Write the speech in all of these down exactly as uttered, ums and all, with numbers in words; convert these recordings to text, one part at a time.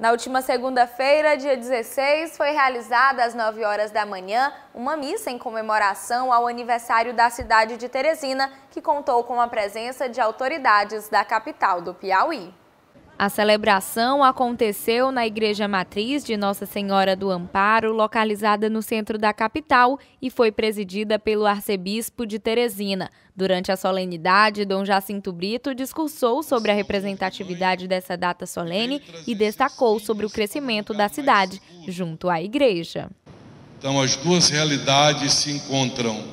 Na última segunda-feira, dia dezesseis, foi realizada às nove horas da manhã uma missa em comemoração ao aniversário da cidade de Teresina, que contou com a presença de autoridades da capital do Piauí. A celebração aconteceu na Igreja Matriz de Nossa Senhora do Amparo, localizada no centro da capital, e foi presidida pelo arcebispo de Teresina. Durante a solenidade, Dom Jacinto Brito discursou sobre a representatividade dessa data solene e destacou sobre o crescimento da cidade, junto à igreja. Então, as duas realidades se encontram.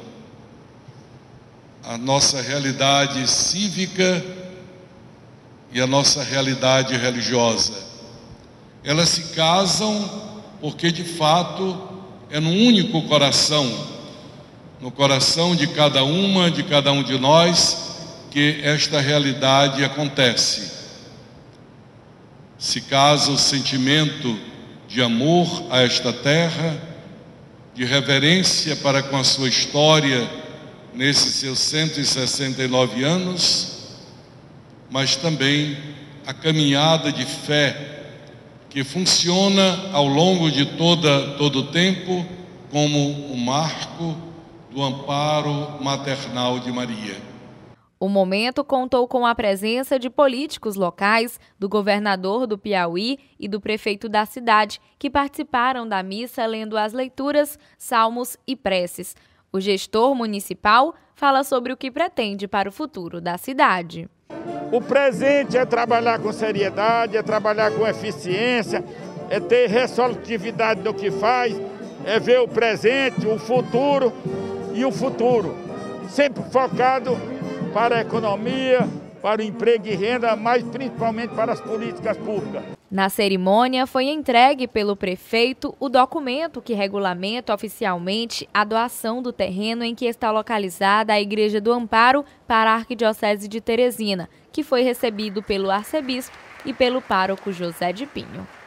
A nossa realidade cívica e a nossa realidade religiosa. Elas se casam porque, de fato, é no único coração, no coração de cada uma, de cada um de nós, que esta realidade acontece. Se casa o sentimento de amor a esta terra, de reverência para com a sua história nesses seus cento e sessenta e nove anos, mas também a caminhada de fé que funciona ao longo de toda, todo o tempo como um marco do amparo maternal de Maria. O momento contou com a presença de políticos locais, do governador do Piauí e do prefeito da cidade, que participaram da missa lendo as leituras, salmos e preces. O gestor municipal fala sobre o que pretende para o futuro da cidade. O presente é trabalhar com seriedade, é trabalhar com eficiência, é ter resolutividade do que faz, é ver o presente, o futuro e o futuro. Sempre focado para a economia, para o emprego e renda, mas principalmente para as políticas públicas. Na cerimônia foi entregue pelo prefeito o documento que regulamenta oficialmente a doação do terreno em que está localizada a Igreja do Amparo para a Arquidiocese de Teresina, que foi recebido pelo arcebispo e pelo pároco José de Pinho.